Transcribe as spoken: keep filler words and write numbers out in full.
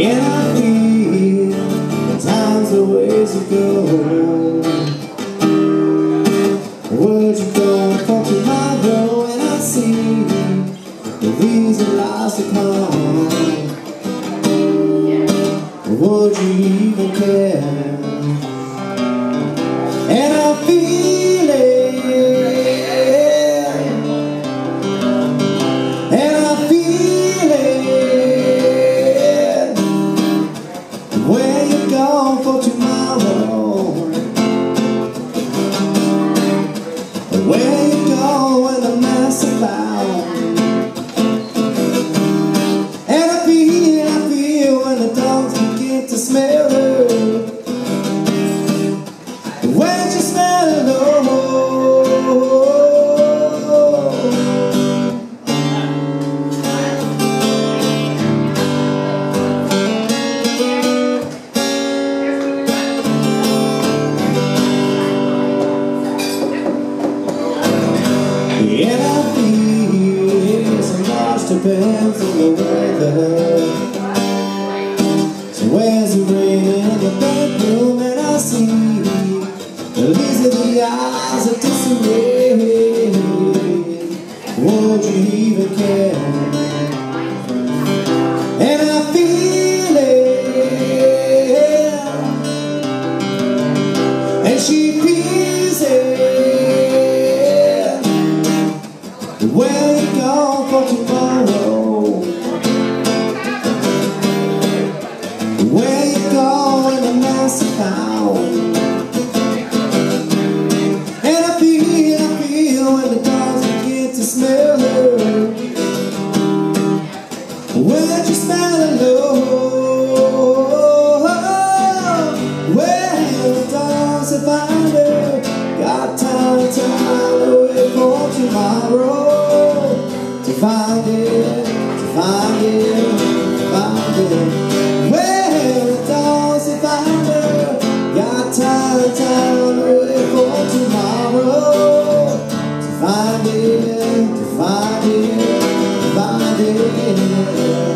And I feel time's a ways ago. Would you go for tomorrow? And I see the reason lies to come. Would you even care? And I feel it, and I feel it. Where you going for tomorrow? Where you go when the mess is found? And I feel, I feel when the dogs begin to smell her. When you smell it, oh, and I feel so much depends on the weather. So where's the rain in the bedroom? And I see the leaves of the eyes of disarray. Would you even care? And I feel it, and she feels it. Where you go for tomorrow? Where you go when the mess is found? And I feel, I feel when the dogs begin to smell her. Where'd you smell her, Lord? Where the dogs have found her? Got time, time to wait for tomorrow. To find it, to find it, to find it. Where the dogs have found her. Got time, time to wait for tomorrow. To find it, to find it, to find it.